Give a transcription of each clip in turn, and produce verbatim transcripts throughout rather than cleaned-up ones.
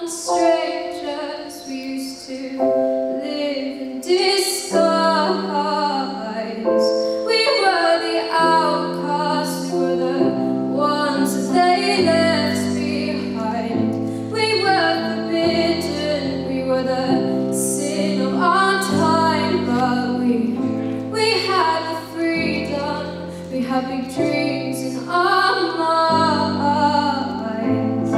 strangers, we used to live in disguise. We were the outcasts, we were the ones that they left behind. We were forbidden, we were the sin of our time, but we, we had the freedom, we had big dreams in our minds.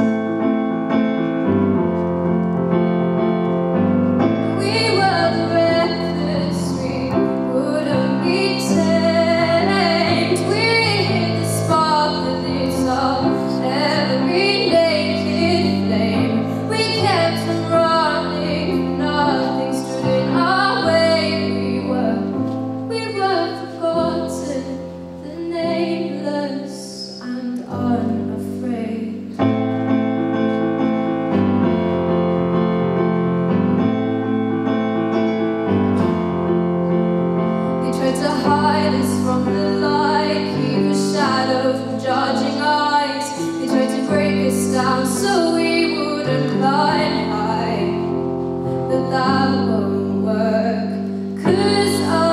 We were the reckless, we wouldn't be tamed. We hid the spark that lit up every naked flame. We kept on running, nothing stood in our way. We were, we were forgotten, the nameless and unafraid. They tried to hide us from the light, keep a shadow from judging eyes. They tried to break us down so we wouldn't climb high, but that won't work, 'cause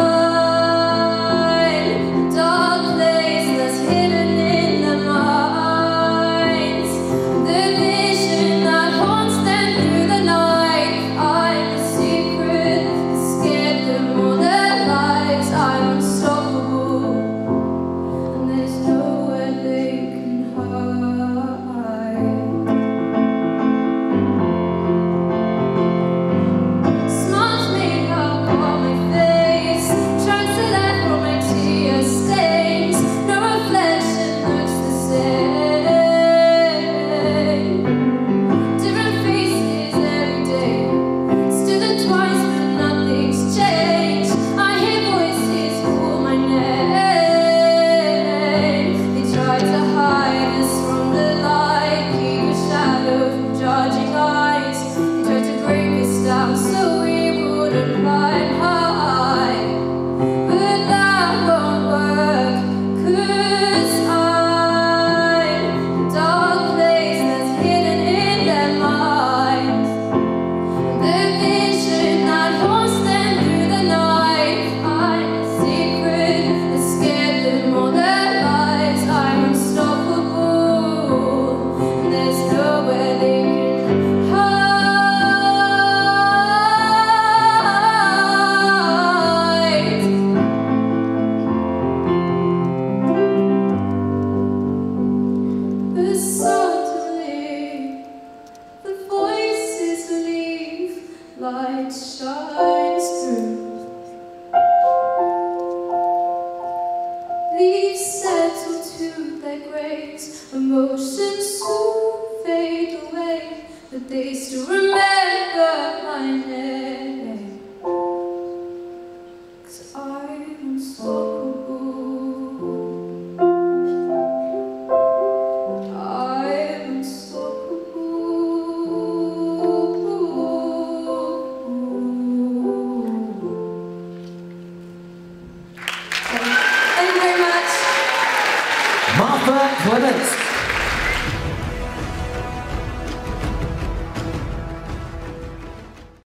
I'm a dark place that's hidden in their minds. The vision that haunts them through the night. I'm the secret that scared them all their lives. I'm unstoppable, and there's nowhere they can hide. Smudge makeup on my face, trying to let from my tear stains. No reflection looks the same. Different faces every day, still the twice but nothing's changed. I hear voices call my name. They try to hide us from the light, keep a shadow from judging eyes. They tried to break us down so we wouldn't climb high, but that won't work, 'cause I'm a dark place that's hidden in their minds. The vision that haunts them through the night. I'm the secret that scared them all their lives. I'm unstoppable, and there's nowhere they can hide. But suddenly the voices leave, light shines through. Leaves settle to their graves, emotions soon fade away, but they still remember my name.